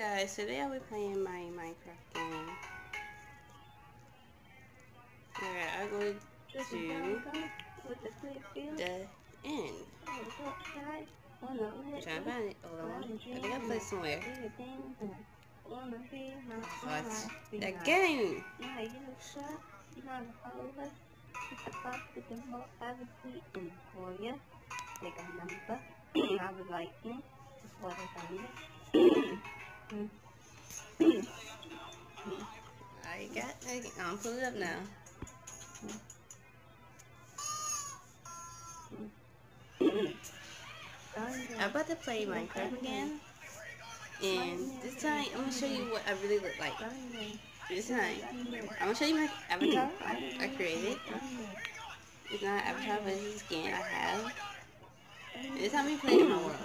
guys, today I'll be playing my Minecraft game. Alright, I'll go to the end. I'm trying to find it. Hold on. I think I put it somewhere. Watch the game. I got it. I'm pulling it up now. I'm about to play Minecraft again. And this time, I'm going to show you what I really look like. This time, I'm going to show you my avatar I created. It's not an avatar, but it's a skin I have. And this time we play in my world.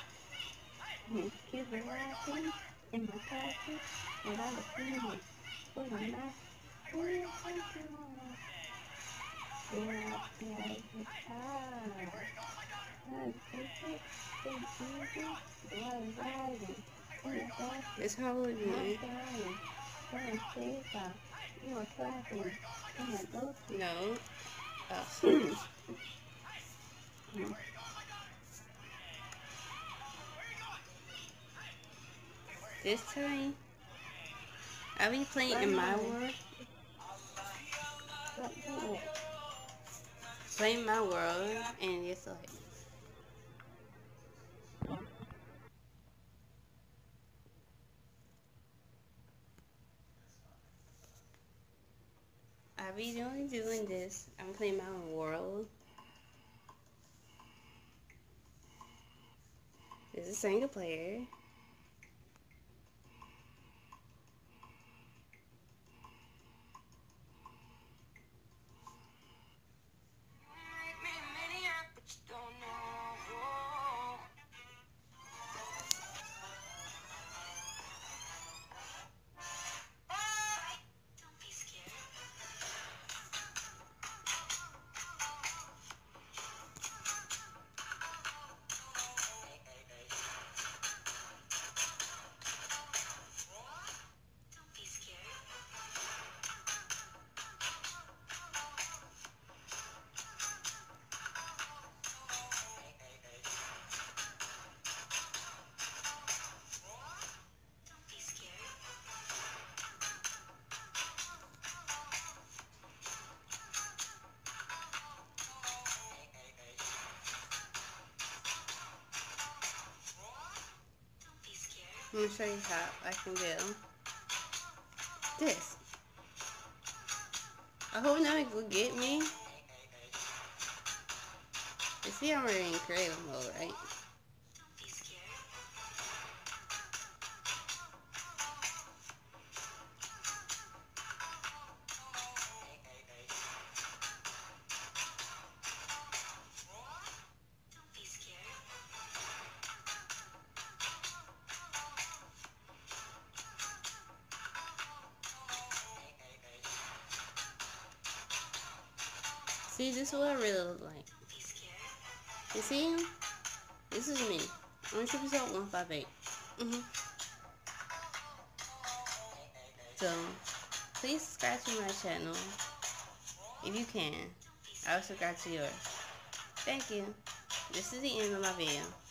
It's probably me. No. Oh. This time, I'll be playing in my world. Playing my world, and it's like. I'll be only doing this. I'm playing my own world. This is single player. I'm gonna show you how I can do this. I hope no one will get me. You see, I'm already in creative mode, right? See, this is what I really look like. You see him? This is me. I'm on episode 158. So, please subscribe to my channel if you can. I'll subscribe to yours. Thank you. This is the end of my video.